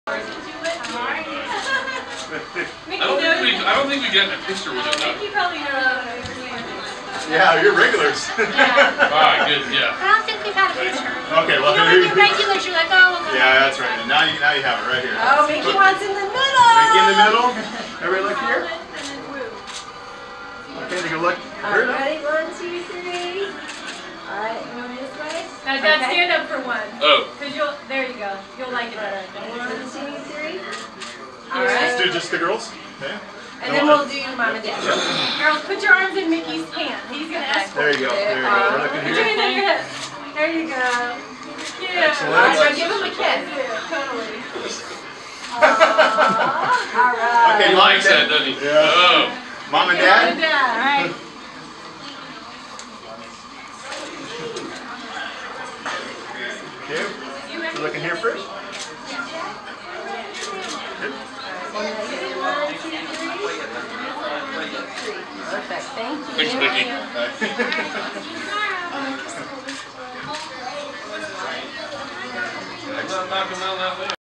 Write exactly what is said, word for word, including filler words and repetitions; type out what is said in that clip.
I don't think we. I don't think we get a picture with it though. Mickey probably knows. Yeah, you're regulars. Yeah. Alright, good. Yeah. I don't think we've had a picture. Okay, well, you know, when you're regulars, you're like, oh, we'll yeah, that's right. And now you now you have it right here. Oh, Mickey wants in the middle. Mickey in the middle. Everybody look here. Okay, take a look. All right, ready? One, two, three. All right, going this way. Now, Dad, Okay. stand up for one. Oh. Cause you'll. There you go. You'll like it better. One, two, three. All Let's right. do just the girls. Okay. And then we'll do mom and dad. Girls, put your arms in Mickey's hand. He's gonna escort. There you go. There you go. We're looking Put your here. hand on your hips. There you go. Yeah. Excellent. All right, so give him a kiss. Totally. All right. Okay, He mom likes and that, dad. doesn't he? Yeah. Oh. Mom and Mom dad. and Dad. All right. Okay. We're looking here first. Perfect. Thank you. Thanks, Mickey. Excellent.